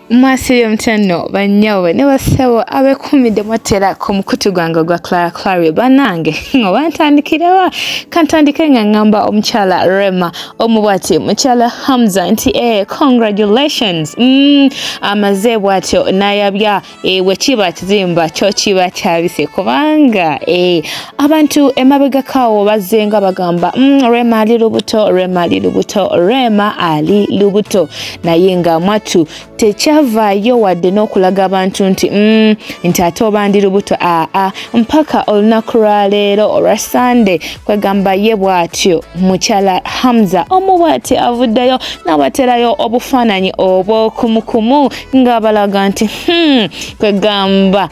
Mwasiri mtano banyawe ne basewo abekumide motera ku mukutu gwange gwa Clara banange ngo bantandikirewa kantandike ngamba omuchala Rema omubwati muchala Hamza nti congratulations amaze bwatyo nayabya wekiba kizimba kyo kiba kyabise kubanga abantu emabega kawo bazenga bagamba Rema ali lubuto Rema ali lubuto nayenga mwatu techavayo wadde n'okulaga abantu nti ate obandi lubuto mpaka olunaku lwa leero olwa Sunday kwegamba ye bw'atyo mukyala Hamza omubwati avuddeyo n'abaterayo obufaananyi obw'okumukumu ng'abalaga nti kwegamba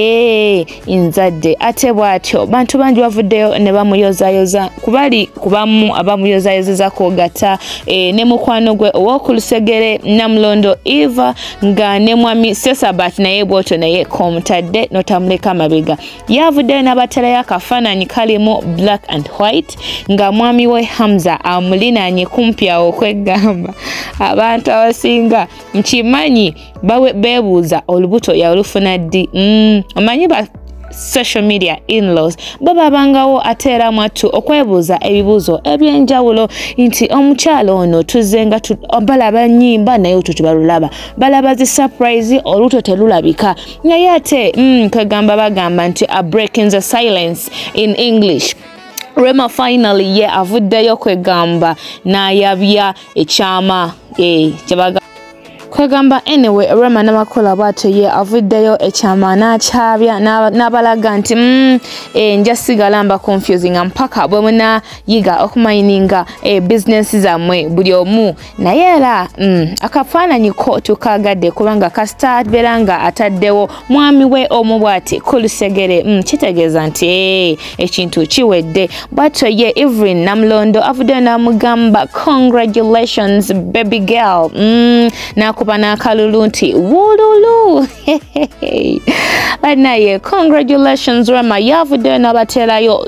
nzadde ate bw'atyo bantu bangi bavuddeyo ne bamuyozayoza kubamu abamuyozayozeza kwogata ne mukwano gwe ow'okulusegere Namulondo Eva nga ne mwami Sesabat naye bwoto naye komutadde notamuleka mabega yavuddeyo n'abaterayo akafaananyi kalimu black and white nga mwami we Hamza amulinanye kumpya okwegamba abantu abasinga nkimanyi beebuuza olubuto yalufuna ddi omanyi ba social media in-laws babangawo atera mwatu okwebuuza ebibuuzo ebyenjawulo nti omukyalo ono tuzenga balaba nnyimba naye tubalulaba balaba zi surprise oluto telulabika naye ate kwegamba bagamba nti a break in the silence in English Rema finally ye avuddeyo kwegamba nayabya ekyama kwegamba anyway Rema n'amakola bwatyo ye avuddeyo ekyama n'akyabya n'abalaga nti nja sigala mba confusing mpaka bwe munayiga okumayininga business zammwe buli omu naye era akafaananyi ko tukagadde kubanga kasita beera nga ataddewo mwami we omu bw'ati kulusegere kitegeeza nti ekintu kiwedde bw'atyo ye Evelyn Namulondo avuddeyo n'amugamba congratulations baby girl nakuba n'akalulu nti wululu banaye congratulations Rema yavuddeyo n'abaterayo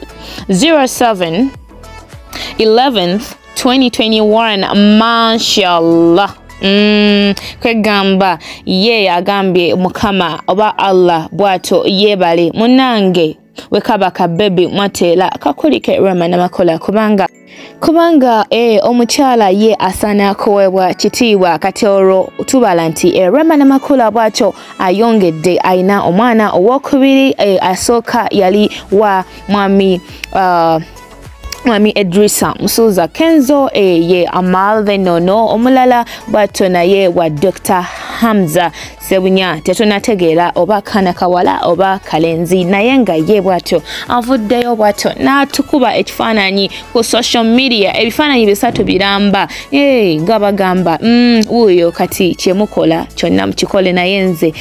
07/11/2021 mashallah kwegamba ye agambye mukama oba Allah bwato yebale munange wekabaka baby mwatela kakulike Rema n'amakola kubanga omukyala ye asana kuwebwa kitiibwa kati olwo tubala nti Rema n'amakola bwatyo ayongedde ayina omwana owokubiri asooka yali wa mwami Edrisa Musuza Kenzo ye Amal Nono omulala bwatyo naye wa Dr. Hamza Sebunya tetunategeera oba kana kawala oba kalenzi naye nga ye bwatyo avuddeyo bwatyo n'atukuba ekifaananyi ku social media ebifaananyi bisatu biramba nga bagamba uyo kati kyemukola kyonna mukikole naye nze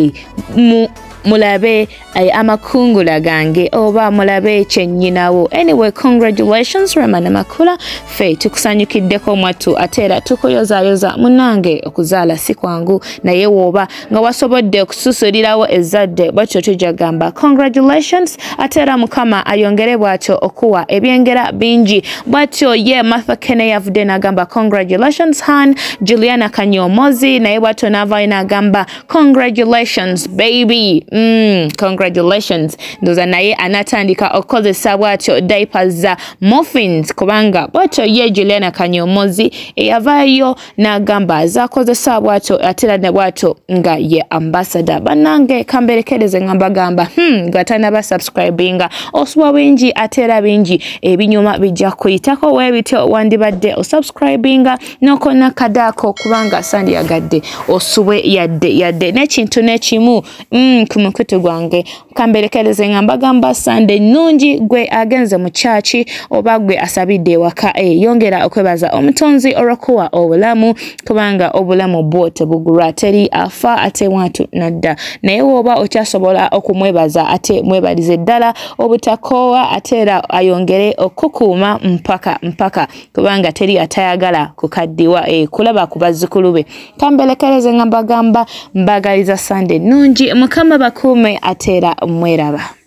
mulabe amakungula gange oba mulabe kyennyinawo anyway congratulations Rema n'amakula fe tukusanyukiddeko mwattu atera tukuyozayoza munange okuzaala si kwangu naye woba nga wasobodde okususulirawo ezzadde bwatyo tujagamba congratulations atera mukama ayongere bwatyo okuwa ebyengera bingi bwatyo ye Martha Kene yavudde n'agamba congratulations Han Juliana Kanyomozi naye bwatyo n'avaayo n'agamba congratulations baby congratulations ndoza naye anatandika okukozesa bwatyo diapers za muffins kubanga bwatyo ye Juliana Kanyomozi yavaayo n'agamba zakozesa bwatyo atera ne bwatyo nga ye ambassador banange kamberekereze ngambagamba gatanaba subscribinga osuwa bingi atera bingi ebinyuma bijja kuyitako webityo wandibadde osubscribinga nokona kadako kubanga sandi yagadde osuwe yadde n'ekintu n'ekimu kumukutu gwange kamberekereze ngambagamba Sunday nungi gwe agenze mu church oba gwe asabidde waka yongera okwebaza omutonzi olwokuwa obulamu kubanga obulamu bwote bugulwa teri afa ate wantu nadda naye woba okyasobola okumwebaza ate mwebalize ddala obutakowa atera ayongere okukuuma mpaka kubanga teri atayagala kukaddiwa kulaba kubazikulube kambelekereze ngambagamba mbagaliza Sunday nungi mukama bakume atera mweraba.